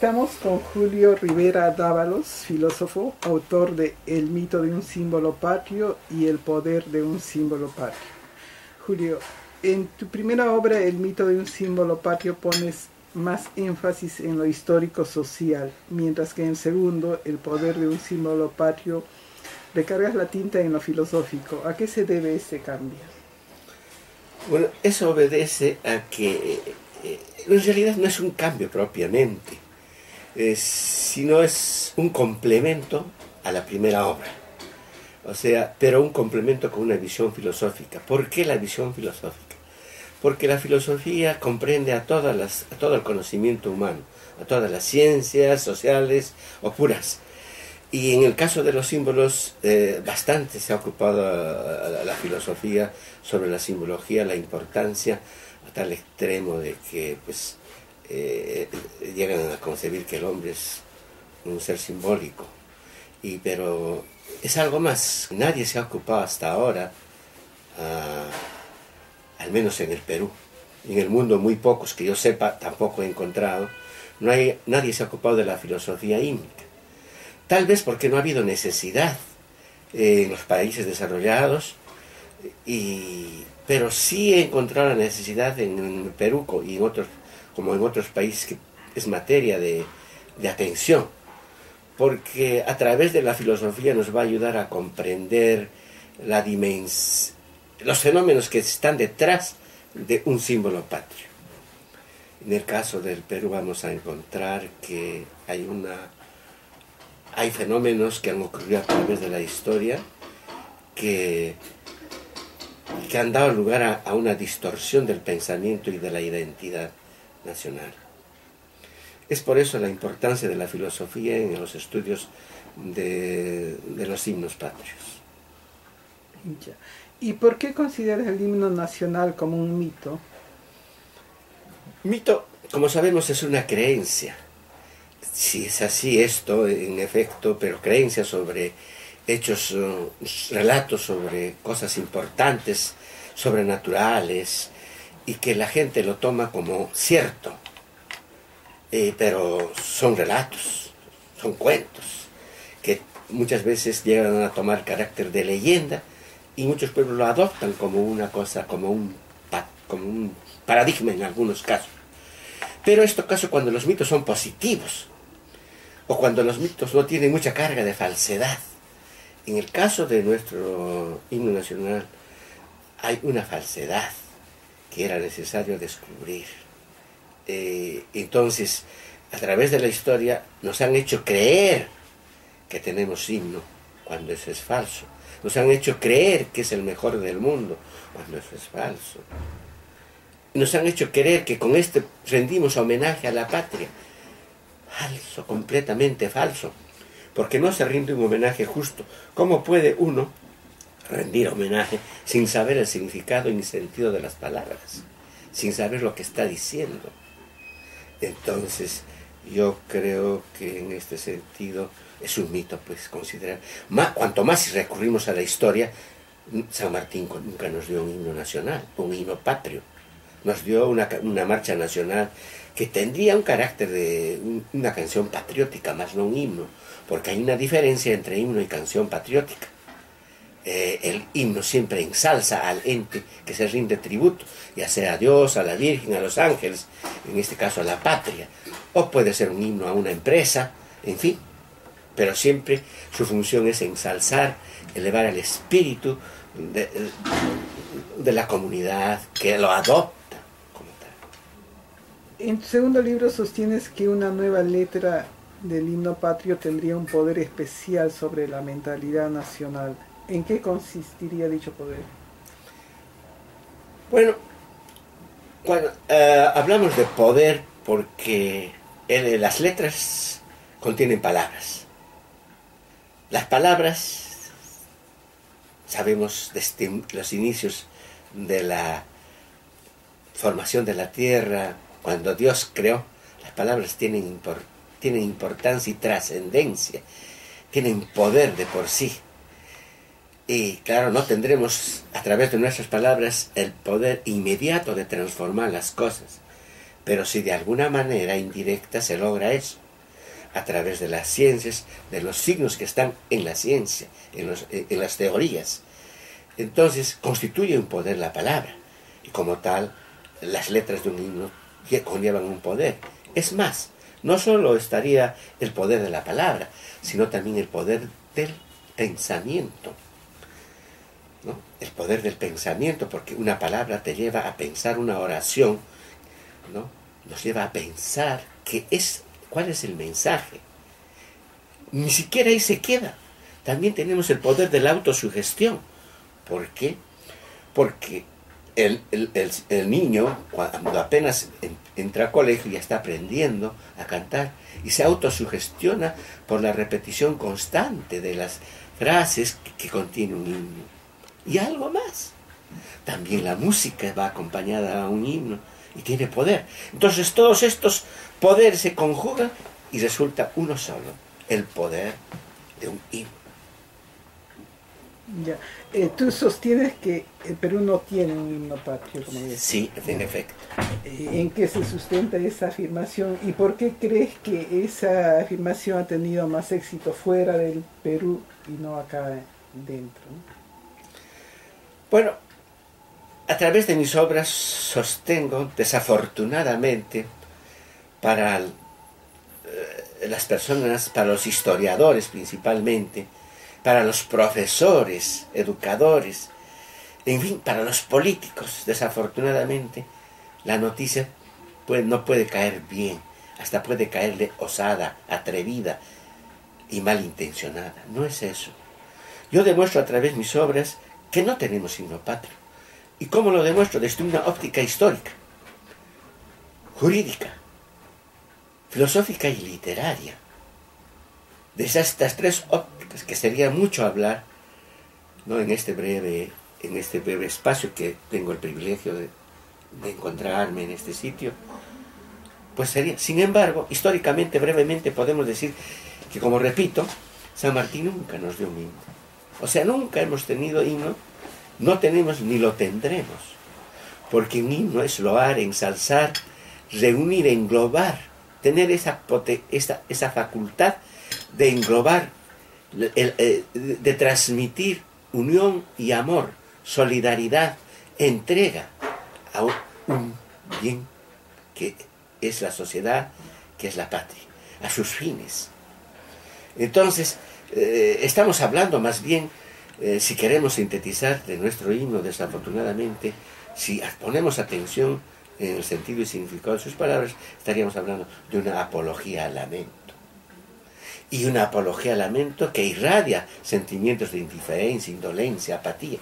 Estamos con Julio Rivera Dávalos, filósofo, autor de El mito de un símbolo patrio y El poder de un símbolo patrio. Julio, en tu primera obra, El mito de un símbolo patrio, pones más énfasis en lo histórico-social, mientras que en el segundo, El poder de un símbolo patrio, recargas la tinta en lo filosófico. ¿A qué se debe este cambio? Bueno, eso obedece a que en realidad no es un cambio propiamente, sino es un complemento a la primera obra. O sea, pero un complemento con una visión filosófica. ¿Por qué la visión filosófica? Porque la filosofía comprende a todo el conocimiento humano, a todas las ciencias sociales o puras. Y en el caso de los símbolos, bastante se ha ocupado la filosofía sobre la simbología, la importancia, a tal extremo de que pues, llegan a concebir que el hombre es un ser simbólico. Pero es algo más. Nadie se ha ocupado hasta ahora, al menos en el Perú. En el mundo muy pocos, que yo sepa, tampoco he encontrado. Nadie se ha ocupado de la filosofía hímnica. Tal vez porque no ha habido necesidad en los países desarrollados, pero sí he encontrado la necesidad en el Perú y como en otros países, que es materia de atención, porque a través de la filosofía nos va a ayudar a comprender los fenómenos que están detrás de un símbolo patrio. En el caso del Perú vamos a encontrar que hay fenómenos que han ocurrido a través de la historia que han dado lugar a una distorsión del pensamiento y de la identidad nacional. Es por eso la importancia de la filosofía en los estudios de los himnos patrios. Ya. ¿Y por qué consideras el himno nacional como un mito? Mito, como sabemos, es una creencia. Si es así esto, en efecto, pero creencias sobre hechos, relatos sobre cosas importantes, sobrenaturales, y que la gente lo toma como cierto. Pero son relatos, son cuentos, que muchas veces llegan a tomar carácter de leyenda, y muchos pueblos lo adoptan como una cosa, como un paradigma en algunos casos. Pero en este caso, cuando los mitos son positivos, o cuando los mitos no tienen mucha carga de falsedad. En el caso de nuestro himno nacional hay una falsedad que era necesario descubrir. Entonces, a través de la historia nos han hecho creer que tenemos himno, cuando eso es falso. Nos han hecho creer que es el mejor del mundo, cuando eso es falso. Nos han hecho creer que con este rendimos homenaje a la patria. Falso, completamente falso, porque no se rinde un homenaje justo. ¿Cómo puede uno rendir homenaje sin saber el significado y el sentido de las palabras, sin saber lo que está diciendo? Entonces, yo creo que en este sentido es un mito, pues, considerar. Cuanto más si recurrimos a la historia, San Martín nunca nos dio un himno nacional, un himno patrio. Nos dio una marcha nacional que tendría un carácter de una canción patriótica, más no un himno, porque hay una diferencia entre himno y canción patriótica. El himno siempre ensalza al ente que se rinde tributo, ya sea a Dios, a la Virgen, a los ángeles, en este caso a la patria, o puede ser un himno a una empresa, en fin, pero siempre su función es ensalzar, elevar el espíritu de la comunidad que lo adopta. En tu segundo libro sostienes que una nueva letra del himno patrio tendría un poder especial sobre la mentalidad nacional. ¿En qué consistiría dicho poder? Bueno, cuando hablamos de poder, porque las letras contienen palabras. Las palabras, sabemos desde los inicios de la formación de la tierra, cuando Dios creó, las palabras tienen importancia y trascendencia, tienen poder de por sí. Y claro, no tendremos a través de nuestras palabras el poder inmediato de transformar las cosas, pero si de alguna manera indirecta se logra eso. a través de las ciencias, de los signos que están en la ciencia, en las teorías. Entonces constituye un poder la palabra, y como tal, las letras de un himno conllevan un poder. Es más, no solo estaría el poder de la palabra, sino también el poder del pensamiento, ¿no? El poder del pensamiento, porque una palabra te lleva a pensar una oración, ¿no? Nos lleva a pensar cuál es el mensaje. Ni siquiera ahí se queda. También tenemos el poder de la autosugestión. ¿Por qué? Porque el niño, cuando apenas entra a colegio, ya está aprendiendo a cantar y se autosugestiona por la repetición constante de las frases que contiene un himno. Y algo más. También la música va acompañada a un himno y tiene poder. Entonces todos estos poderes se conjugan y resulta uno solo, el poder de un himno. Ya. Tú sostienes que el Perú no tiene un himno patrio, como dices. Sí, en efecto. ¿En qué se sustenta esa afirmación y por qué crees que esa afirmación ha tenido más éxito fuera del Perú y no acá dentro? Bueno, a través de mis obras sostengo, desafortunadamente, para las personas, para los historiadores principalmente, para los profesores, educadores, en fin, para los políticos, desafortunadamente, la noticia no puede caer bien, hasta puede caerle osada, atrevida y malintencionada. No es eso. Yo demuestro a través de mis obras que no tenemos himno patrio. ¿Y cómo lo demuestro? Desde una óptica histórica, jurídica, filosófica y literaria. Desde estas tres ópticas, que sería mucho hablar, ¿no? en este breve espacio que tengo el privilegio de encontrarme en este sitio, pues sería, sin embargo, históricamente, brevemente podemos decir que, como repito, San Martín nunca nos dio un himno. O sea, nunca hemos tenido himno, no tenemos ni lo tendremos, porque un himno es loar, ensalzar, reunir, englobar, tener esa facultad de englobar, de transmitir unión y amor, solidaridad, entrega a un bien que es la sociedad, que es la patria, a sus fines. Entonces, estamos hablando más bien, si queremos sintetizar de nuestro himno, desafortunadamente, si ponemos atención en el sentido y significado de sus palabras, estaríamos hablando de una apología al lamento. Y una apología al lamento que irradia sentimientos de indiferencia, indolencia, apatía.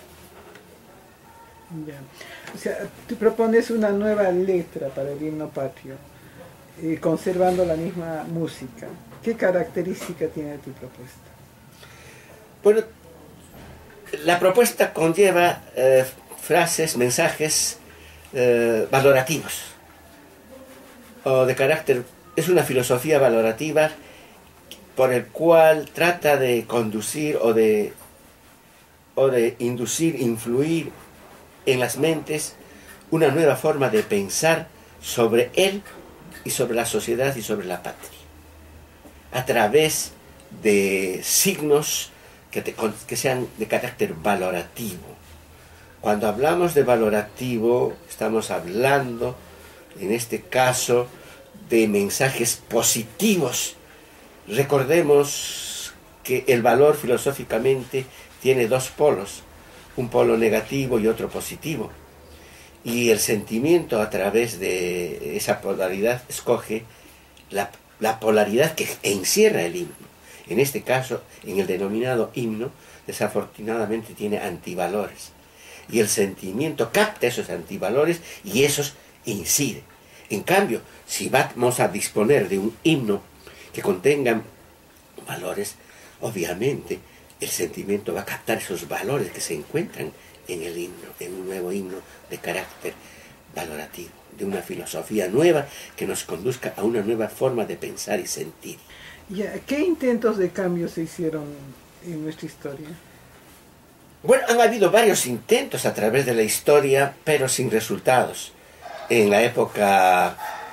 Ya. O sea, tú propones una nueva letra para el himno patrio, conservando la misma música. ¿Qué característica tiene tu propuesta? Bueno, la propuesta conlleva frases, mensajes valorativos, o de carácter, es una filosofía valorativa por el cual trata de conducir o de inducir, influir en las mentes una nueva forma de pensar sobre él y sobre la sociedad y sobre la patria, a través de signos que sean de carácter valorativo. Cuando hablamos de valorativo, estamos hablando, en este caso, de mensajes positivos. Recordemos que el valor filosóficamente tiene dos polos, un polo negativo y otro positivo. Y el sentimiento, a través de esa polaridad, escoge la polaridad que encierra el himno. En este caso, en el denominado himno, desafortunadamente tiene antivalores. Y el sentimiento capta esos antivalores y esos incide. En cambio, si vamos a disponer de un himno que contenga valores, obviamente el sentimiento va a captar esos valores que se encuentran en el himno, en un nuevo himno de carácter valorativo, de una filosofía nueva que nos conduzca a una nueva forma de pensar y sentir. ¿Qué intentos de cambio se hicieron en nuestra historia? Bueno, han habido varios intentos a través de la historia, pero sin resultados. En la época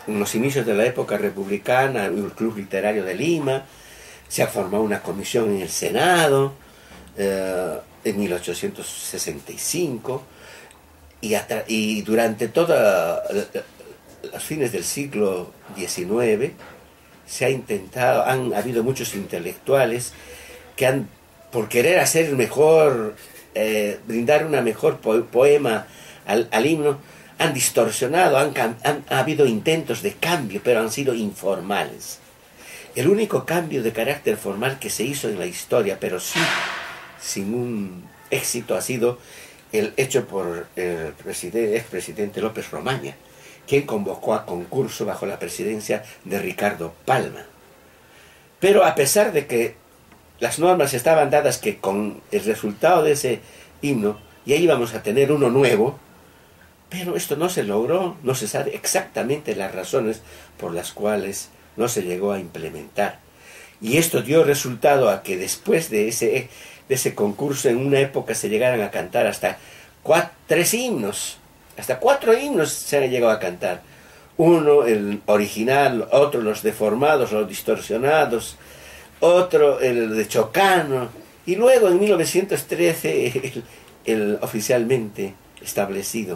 en los inicios de la época republicana, el Club Literario de Lima, se ha formado una comisión en el Senado en 1865, y durante todos los fines del siglo XIX se ha intentado, han habido muchos intelectuales que han, por querer hacer mejor, brindar una mejor poema al himno, han distorsionado, ha habido intentos de cambio, pero han sido informales. El único cambio de carácter formal que se hizo en la historia, pero sí sin un éxito, ha sido el hecho por el expresidente López Romaña, quien convocó a concurso bajo la presidencia de Ricardo Palma. Pero a pesar de que las normas estaban dadas, que con el resultado de ese himno ya íbamos a tener uno nuevo, pero esto no se logró, no se sabe exactamente las razones por las cuales no se llegó a implementar. Y esto dio resultado a que después de ese concurso, en una época se llegaran a cantar hasta 3 himnos, hasta 4 himnos se han llegado a cantar. Uno, el original, otro, los deformados, los distorsionados, otro, el de Chocano, y luego en 1913 el oficialmente establecido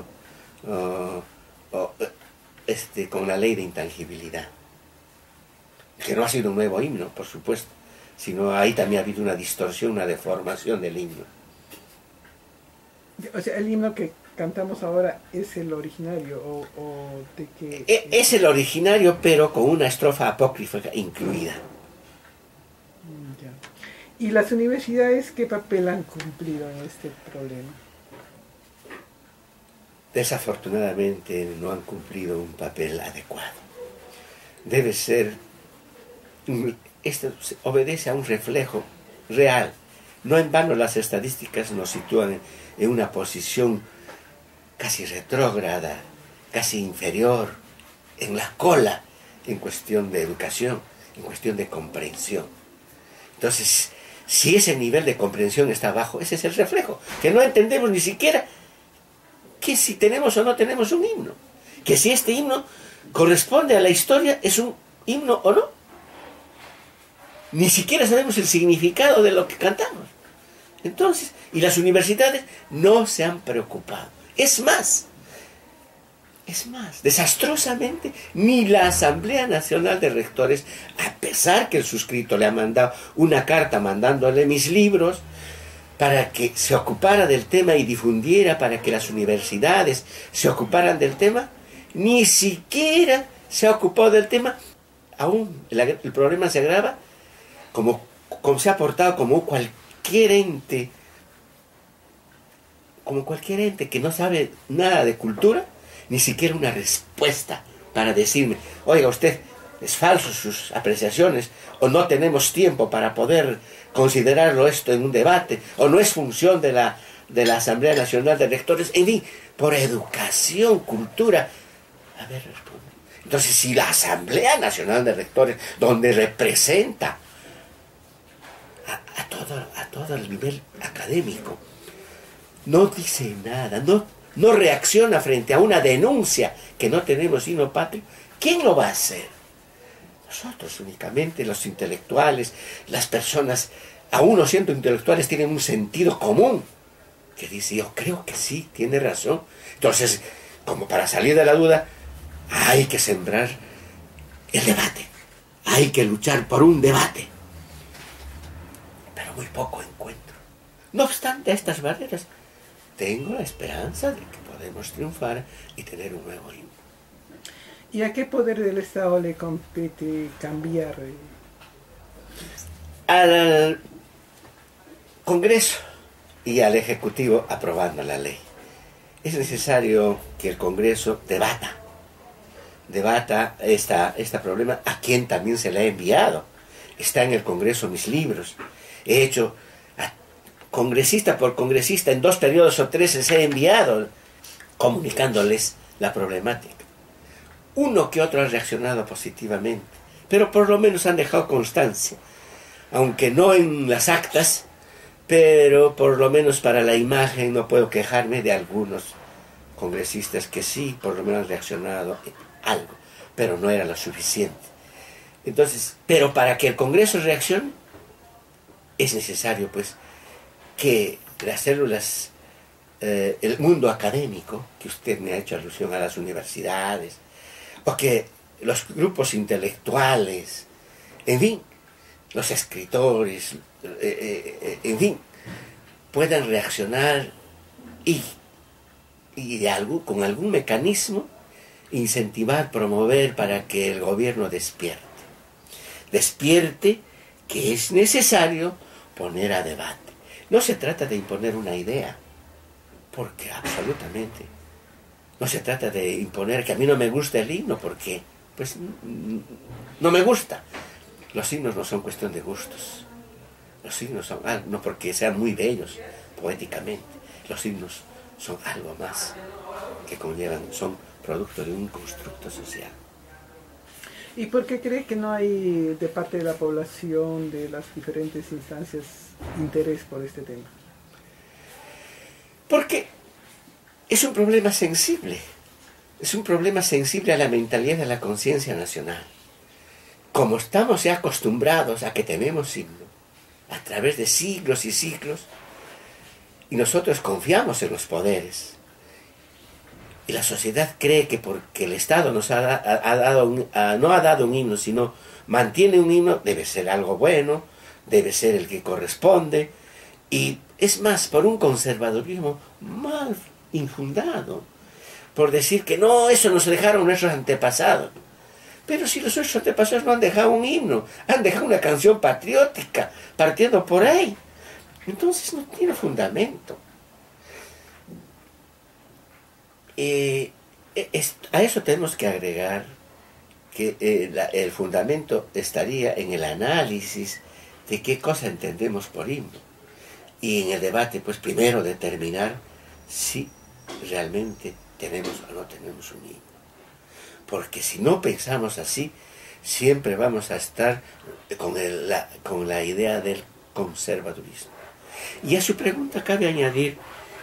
con la ley de intangibilidad, que no ha sido un nuevo himno, por supuesto, sino ahí también ha habido una distorsión, una deformación del himno. O sea, el himno que cantamos ahora es el originario, o de que... Es el originario, pero con una estrofa apócrifa incluida. Ya. ¿Y las universidades qué papel han cumplido en este problema? Desafortunadamente no han cumplido un papel adecuado. Debe ser... Esto obedece a un reflejo real. No en vano las estadísticas nos sitúan en una posición casi retrógrada, casi inferior, en la cola, en cuestión de educación, en cuestión de comprensión. Entonces, si ese nivel de comprensión está bajo, ese es el reflejo, que no entendemos ni siquiera que si tenemos o no tenemos un himno, que si este himno corresponde a la historia, es un himno o no. Ni siquiera sabemos el significado de lo que cantamos. Entonces, y las universidades no se han preocupado. Es más, desastrosamente, ni la Asamblea Nacional de Rectores, a pesar que el suscrito le ha mandado una carta mandándole mis libros para que se ocupara del tema y difundiera, para que las universidades se ocuparan del tema, ni siquiera se ha ocupado del tema. Aún el problema se agrava, como se ha portado como cualquier ente que no sabe nada de cultura, ni siquiera una respuesta para decirme, oiga usted, es falso sus apreciaciones, o no tenemos tiempo para poder considerarlo esto en un debate, o no es función de la Asamblea Nacional de Rectores, en fin, por educación, cultura. A ver, responde. Entonces, si la Asamblea Nacional de Rectores, donde representa a todo el nivel académico, no dice nada, no reacciona frente a una denuncia que no tenemos himno patrio, ¿quién lo va a hacer? Nosotros únicamente, los intelectuales, las personas, aún no siendo intelectuales, tienen un sentido común que dice, yo creo que sí, tiene razón. Entonces, como para salir de la duda, hay que sembrar el debate, hay que luchar por un debate, pero muy poco encuentro. No obstante estas barreras, tengo la esperanza de que podemos triunfar y tener un nuevo himno. ¿Y a qué poder del Estado le compete cambiar? Al Congreso y al Ejecutivo aprobando la ley. Es necesario que el Congreso debata este problema, a quien también se le ha enviado. Está en el Congreso mis libros. He hecho, congresista por congresista, en 2 periodos o 3 les he enviado, comunicándoles la problemática. Uno que otro ha reaccionado positivamente, pero por lo menos han dejado constancia, aunque no en las actas, pero por lo menos para la imagen no puedo quejarme de algunos congresistas que sí, por lo menos han reaccionado algo. pero no era lo suficiente. Entonces, pero para que el Congreso reaccione, es necesario pues que las células, el mundo académico, que usted me ha hecho alusión a las universidades, o que los grupos intelectuales, en fin, los escritores, en fin, puedan reaccionar y con algún mecanismo incentivar, promover para que el gobierno despierte. Despierte que es necesario poner a debate. No se trata de imponer una idea, porque absolutamente. No se trata de imponer que a mí no me gusta el himno, porque pues no me gusta. Los himnos no son cuestión de gustos. Los himnos son algo, no porque sean muy bellos poéticamente. Los himnos son algo más que conllevan, son producto de un constructo social. ¿Y por qué cree que no hay de parte de la población, de las diferentes instancias, interés por este tema? Porque es un problema sensible. Es un problema sensible a la mentalidad de la conciencia nacional. Como estamos ya acostumbrados a que tenemos himno, a través de siglos y siglos, y nosotros confiamos en los poderes, y la sociedad cree que porque el Estado nos no ha dado un himno, sino mantiene un himno, debe ser algo bueno, debe ser el que corresponde, y es más, por un conservadurismo mal infundado, por decir que no, eso nos dejaron nuestros antepasados. Pero si los nuestros antepasados no han dejado un himno, han dejado una canción patriótica, partiendo por ahí, entonces no tiene fundamento. A eso tenemos que agregar que el fundamento estaría en el análisis de qué cosa entendemos por himno. Y en el debate, pues primero determinar si realmente tenemos o no tenemos un himno. Porque si no pensamos así, siempre vamos a estar con la idea del conservadurismo. Y a su pregunta cabe añadir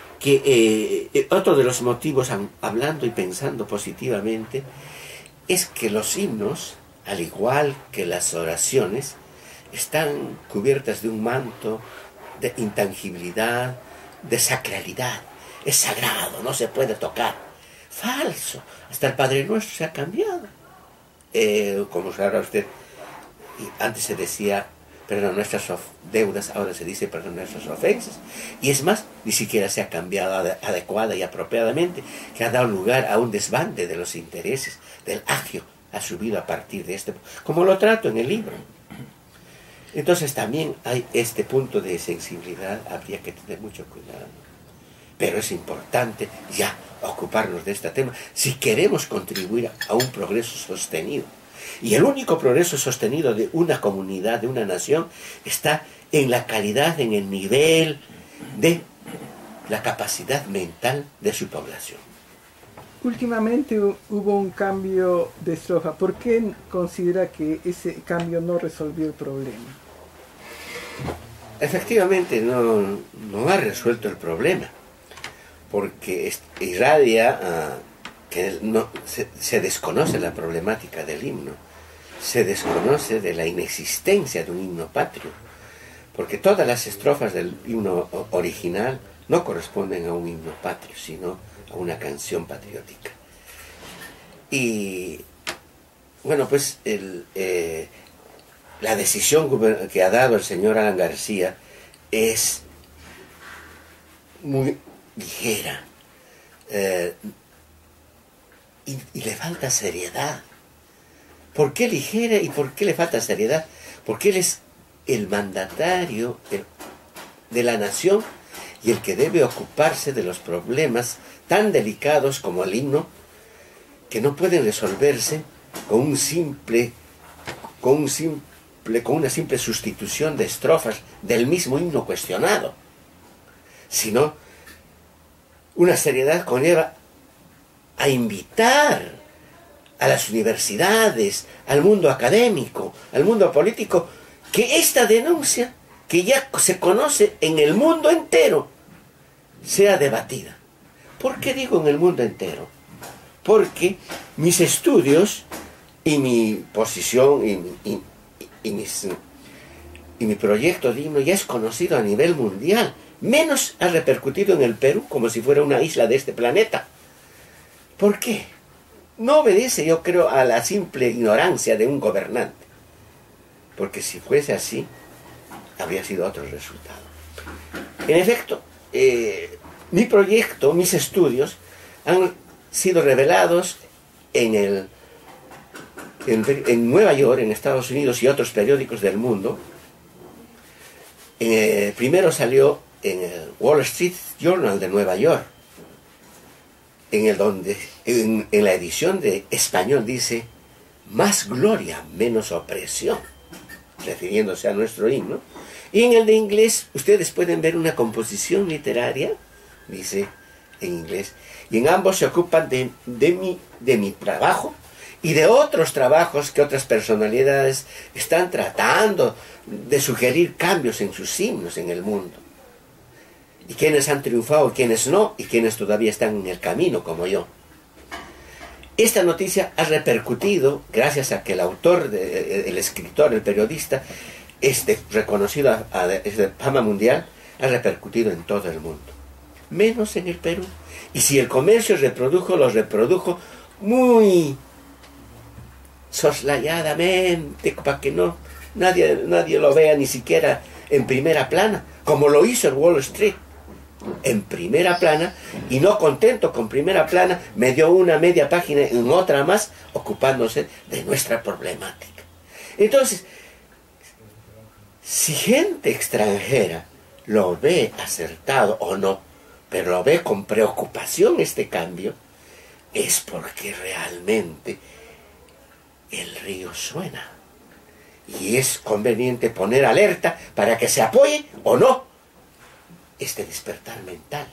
que otro de los motivos, hablando y pensando positivamente, es que los himnos, al igual que las oraciones, están cubiertas de un manto de intangibilidad, de sacralidad. Es sagrado, no se puede tocar. Falso. Hasta el Padre Nuestro se ha cambiado. Como sabrá usted, antes se decía perdón nuestras deudas, ahora se dice perdón nuestras ofensas. Y es más, ni siquiera se ha cambiado adecuada y apropiadamente, que ha dado lugar a un desbande de los intereses, del agio ha subido a partir de este, como lo trato en el libro. Entonces también hay este punto de sensibilidad, habría que tener mucho cuidado. Pero es importante ya ocuparnos de este tema si queremos contribuir a un progreso sostenido. Y el único progreso sostenido de una comunidad, de una nación, está en la calidad, en el nivel de la capacidad mental de su población. Últimamente hubo un cambio de estrofa. ¿Por qué considera que ese cambio no resolvió el problema? Efectivamente, no ha resuelto el problema, porque irradia que se desconoce la problemática del himno, se desconoce de la inexistencia de un himno patrio, porque todas las estrofas del himno original no corresponden a un himno patrio, sino a una canción patriótica. Y bueno, pues la decisión que ha dado el señor Alan García es muy ligera, y le falta seriedad. ¿Por qué ligera y por qué le falta seriedad? Porque él es el mandatario de la nación y el que debe ocuparse de los problemas tan delicados como el himno, que no pueden resolverse con una simple sustitución de estrofas del mismo himno cuestionado, sino una seriedad conlleva a invitar a las universidades, al mundo académico, al mundo político, que esta denuncia, que ya se conoce en el mundo entero, sea debatida. ¿Por qué digo en el mundo entero? Porque mis estudios Y mi posición y mi proyecto de himno ya es conocido a nivel mundial. Menos ha repercutido en el Perú como si fuera una isla de este planeta. ¿Por qué? No obedece, yo creo, a la simple ignorancia de un gobernante. Porque si fuese así, habría sido otro resultado. En efecto, mi proyecto, mis estudios, han sido revelados en Nueva York, en Estados Unidos y otros periódicos del mundo. Primero salió en el Wall Street Journal de Nueva York, en la edición de español dice más gloria, menos opresión, refiriéndose a nuestro himno. Y en el de inglés ustedes pueden ver una composición literaria, dice en inglés, y en ambos se ocupan de mi trabajo y de otros trabajos que otras personalidades están tratando de sugerir cambios en sus himnos en el mundo. Y quienes han triunfado, y quienes no, y quienes todavía están en el camino, como yo. Esta noticia ha repercutido, gracias a que el autor, el escritor, el periodista, reconocido es de fama mundial, ha repercutido en todo el mundo. Menos en el Perú. Y si el comercio lo reprodujo muy soslayadamente, para que nadie lo vea ni siquiera en primera plana, como lo hizo el Wall Street, en primera plana, y no contento con primera plana, me dio una media página en otra más, ocupándose de nuestra problemática. Entonces, si gente extranjera lo ve acertado o no, pero lo ve con preocupación este cambio, es porque realmente el río suena. Y es conveniente poner alerta para que se apoye o no este despertar mental.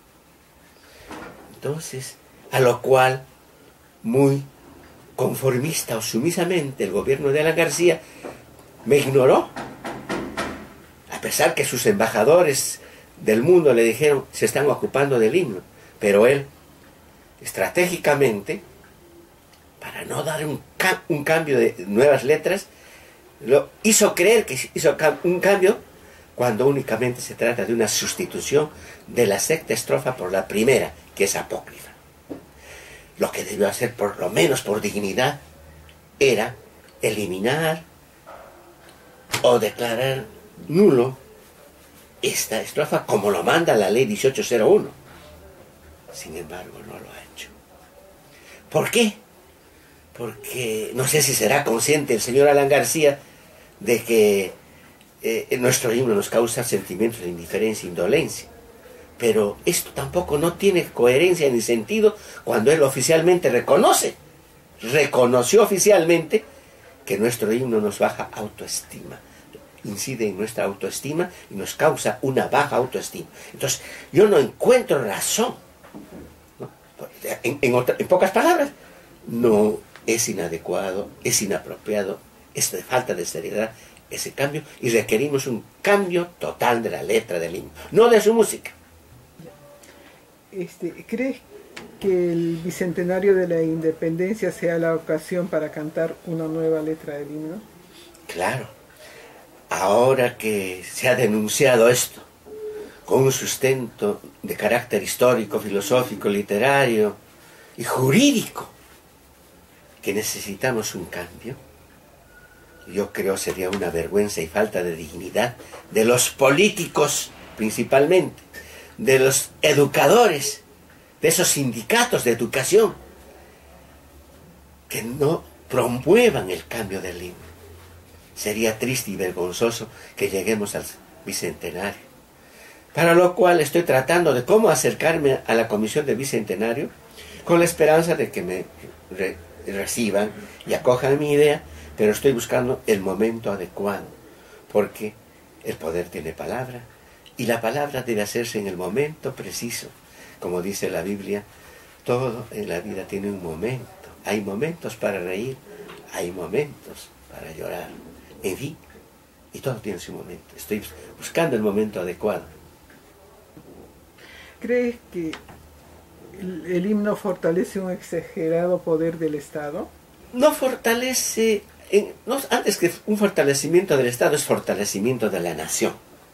Entonces, a lo cual, muy conformista o sumisamente, el gobierno de Alan García me ignoró, a pesar que sus embajadores del mundo le dijeron se están ocupando del himno, pero él estratégicamente, para no dar un cambio de nuevas letras, lo hizo creer que hizo un cambio cuando únicamente se trata de una sustitución de la sexta estrofa por la primera, que es apócrifa. Lo que debió hacer, por lo menos por dignidad, era eliminar o declarar nulo esta estrofa como lo manda la ley 1801. Sin embargo, no lo ha hecho. ¿Por qué? Porque no sé si será consciente el señor Alan García de que nuestro himno nos causa sentimientos de indiferencia e indolencia. Pero esto tampoco no tiene coherencia ni sentido cuando él oficialmente reconoció oficialmente que nuestro himno nos baja autoestima, incide en nuestra autoestima y nos causa una baja autoestima. Entonces, yo no encuentro razón, ¿no? En pocas palabras, no es inadecuado, es inapropiado, es de falta de seriedad ese cambio, y requerimos un cambio total de la letra del himno, no de su música. ¿Crees que el bicentenario de la independencia sea la ocasión para cantar una nueva letra del himno? Claro. Ahora que se ha denunciado esto, con un sustento de carácter histórico, filosófico, literario y jurídico, que necesitamos un cambio, yo creo sería una vergüenza y falta de dignidad de los políticos principalmente, de los educadores, de esos sindicatos de educación, que no promuevan el cambio del himno. Sería triste y vergonzoso que lleguemos al bicentenario. Para lo cual estoy tratando de cómo acercarme a la comisión del bicentenario, con la esperanza de que me reciban y acojan mi idea, pero estoy buscando el momento adecuado, porque el poder tiene palabra, y la palabra debe hacerse en el momento preciso. Como dice la Biblia, todo en la vida tiene un momento. Hay momentos para reír, hay momentos para llorar, en fin, y todo tiene su momento. Estoy buscando el momento adecuado. ¿Crees que el himno fortalece un exagerado poder del Estado? no fortalece, antes que un fortalecimiento del Estado, es fortalecimiento de la nación.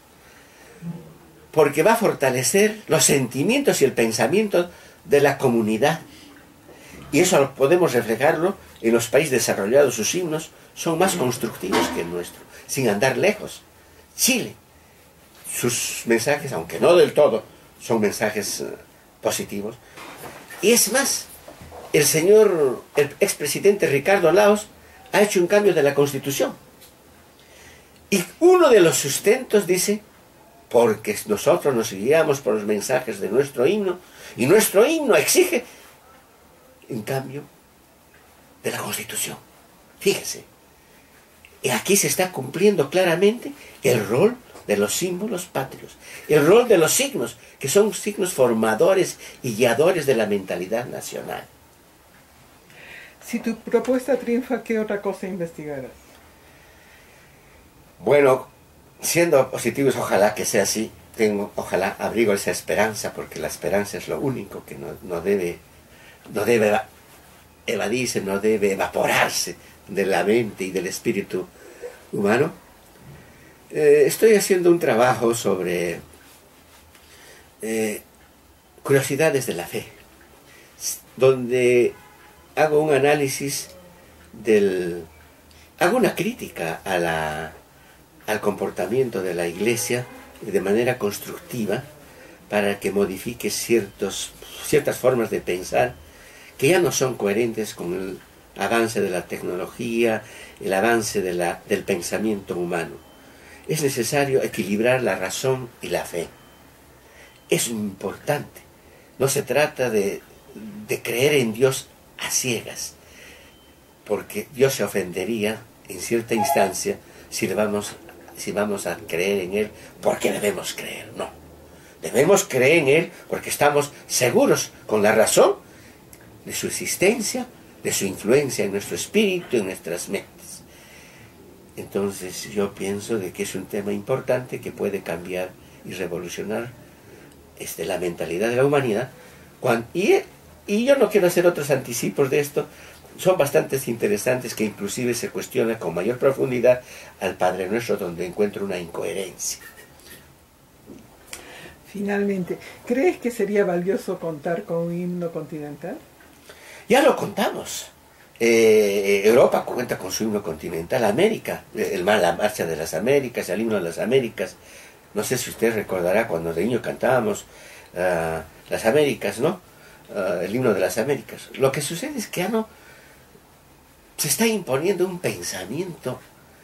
Porque va a fortalecer los sentimientos y el pensamiento de la comunidad. Y eso podemos reflejarlo en los países desarrollados. Sus himnos son más constructivos que el nuestro, sin andar lejos. Chile, sus mensajes, aunque no del todo, son mensajes positivos. Y es más, el expresidente Ricardo Lagos ha hecho un cambio de la Constitución. Y uno de los sustentos dice, porque nosotros nos guiamos por los mensajes de nuestro himno, y nuestro himno exige un cambio de la Constitución. Fíjese, y aquí se está cumpliendo claramente el rol de los símbolos patrios, el rol de los signos, que son signos formadores y guiadores de la mentalidad nacional. Si tu propuesta triunfa, ¿qué otra cosa investigarás? Bueno, siendo positivos, ojalá que sea así. Ojalá abrigo esa esperanza, porque la esperanza es lo único que no debe evadirse, no debe evaporarse de la mente y del espíritu humano. Estoy haciendo un trabajo sobre curiosidades de la fe, donde hago un análisis hago una crítica al comportamiento de la Iglesia de manera constructiva, para que modifique ciertas formas de pensar que ya no son coherentes con el avance de la tecnología, el avance del pensamiento humano. Es necesario equilibrar la razón y la fe. Es importante. No se trata de creer en Dios a ciegas, porque Dios se ofendería en cierta instancia si vamos a creer en Él porque debemos creer. No, debemos creer en Él porque estamos seguros con la razón de su existencia, de su influencia en nuestro espíritu, en nuestras mentes. Entonces yo pienso de que es un tema importante que puede cambiar y revolucionar la mentalidad de la humanidad. Y yo no quiero hacer otros anticipos de esto. Son bastante interesantes, que inclusive se cuestiona con mayor profundidad al Padre Nuestro, donde encuentro una incoherencia. Finalmente, ¿crees que sería valioso contar con un himno continental? Ya lo contamos. Europa cuenta con su himno continental. América, la Marcha de las Américas, el himno de las Américas. No sé si usted recordará cuando de niño cantábamos las Américas, ¿no? El himno de las Américas. Lo que sucede es que ya no se está imponiendo un pensamiento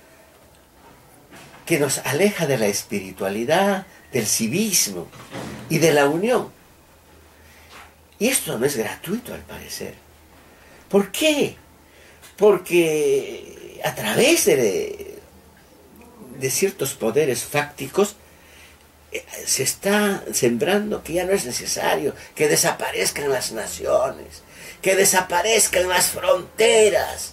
que nos aleja de la espiritualidad, del civismo y de la unión. Y esto no es gratuito, al parecer. ¿Por qué? Porque a través de ciertos poderes fácticos se está sembrando que ya no es necesario que desaparezcan las naciones, que desaparezcan las fronteras.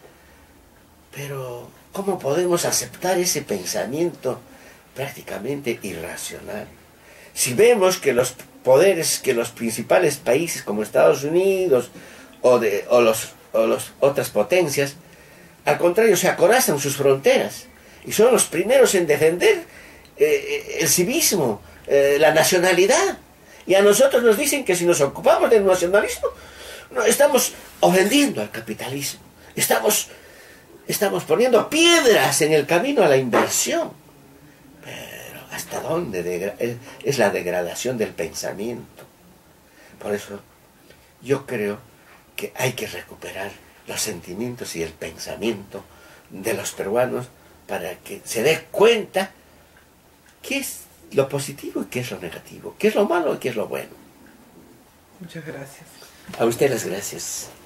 Pero ¿cómo podemos aceptar ese pensamiento prácticamente irracional? Si vemos que los poderes, que los principales países como Estados Unidos o las otras potencias, al contrario, se acorazan sus fronteras y son los primeros en defender el civismo, la nacionalidad. Y a nosotros nos dicen que si nos ocupamos del nacionalismo, no, estamos ofendiendo al capitalismo. Estamos poniendo piedras en el camino a la inversión. Pero ¿hasta dónde es la degradación del pensamiento? Por eso yo creo que hay que recuperar los sentimientos y el pensamiento de los peruanos para que se dé cuenta qué es lo positivo y qué es lo negativo, qué es lo malo y qué es lo bueno. Muchas gracias. A usted las gracias.